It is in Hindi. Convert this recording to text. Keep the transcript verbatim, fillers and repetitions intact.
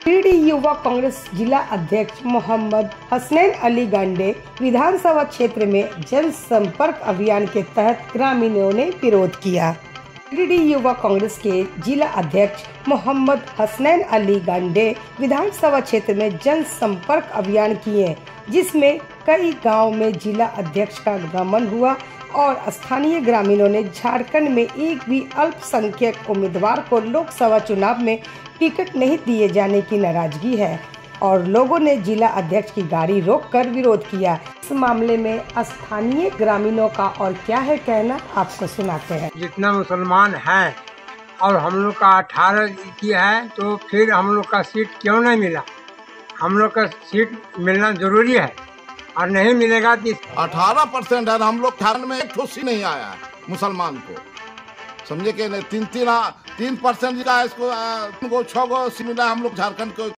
गिरिडीह युवा कांग्रेस जिला अध्यक्ष मोहम्मद हसनैन अली गांडे विधानसभा क्षेत्र में जनसंपर्क अभियान के तहत ग्रामीणों ने विरोध किया। गिरिडीह युवा कांग्रेस के जिला अध्यक्ष मोहम्मद हसनैन अली गांडे विधानसभा क्षेत्र में जनसंपर्क अभियान किए, जिसमें कई गांव में जिला अध्यक्ष का आगमन हुआ और स्थानीय ग्रामीणों ने झारखंड में एक भी अल्पसंख्यक उम्मीदवार को लोकसभा चुनाव में टिकट नहीं दिए जाने की नाराजगी है और लोगों ने जिला अध्यक्ष की गाड़ी रोककर विरोध किया। इस मामले में स्थानीय ग्रामीणों का और क्या है कहना, आपको सुनाते हैं। जितना मुसलमान है और हम लोग का अठारह की है, तो फिर हम लोग का सीट क्यों नहीं मिला? हम लोग का सीट मिलना जरूरी है और नहीं मिलेगा तो अठारह परसेंट है। हम लोग झारखंड में एक ठोसी नहीं आया है मुसलमान को, समझे कि नहीं? तीन तीन तीन परसेंट का इसको छह गो मिला हम लोग झारखंड को।